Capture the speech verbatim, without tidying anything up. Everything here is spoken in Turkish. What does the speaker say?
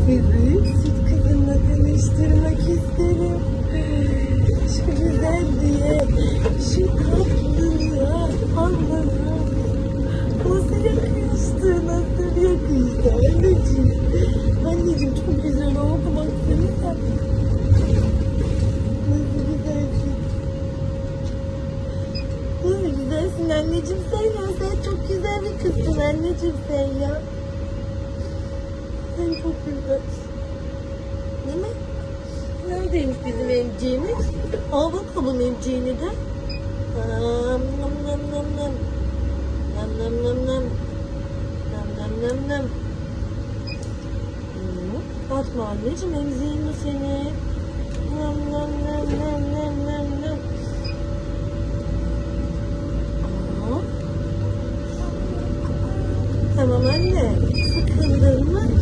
Sizi süt kızımla tanıştırmak isterim. Şu güzelliğe, şu tatlılığa, Allah'ım. Nasıl yakıştı, nasıl yakıştı anneciğim. Anneciğim çok güzel oldu, baksana sen. Nasıl güzelsin. Nasıl güzelsin anneciğim sen ya. Sen çok güzel bir kızsın anneciğim sen ya. Sen çok güzelsin. Değil mi? Neredeymiş bizim emciğimiz? Al bakalım emciğini de. Nam nam nam nam nam. Nam nam nam nam. Nam nam nam nam. Hmm. Atma anneciğim, emziyim mi seni? Nam nam nam nam nam nam nam. Aa. Tamam anne. Sıkıldın mı?